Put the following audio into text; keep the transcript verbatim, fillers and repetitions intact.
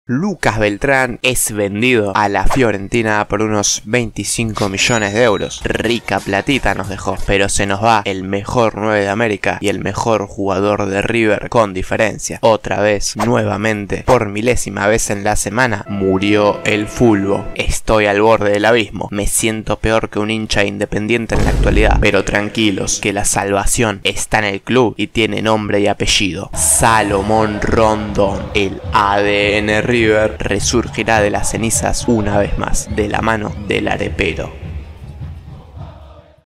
Lucas Beltrán es vendido a la Fiorentina por unos veinticinco millones de euros. Rica platita nos dejó, pero se nos va el mejor nueve de América y el mejor jugador de River con diferencia. Otra vez, nuevamente, por milésima vez en la semana, murió el fútbol. Estoy al borde del abismo. Me siento peor que un hincha Independiente en la actualidad, pero tranquilos, que la salvación está en el club y tiene nombre y apellido. Salomón Rondón, el A D N River, resurgirá de las cenizas una vez más, de la mano del arepero.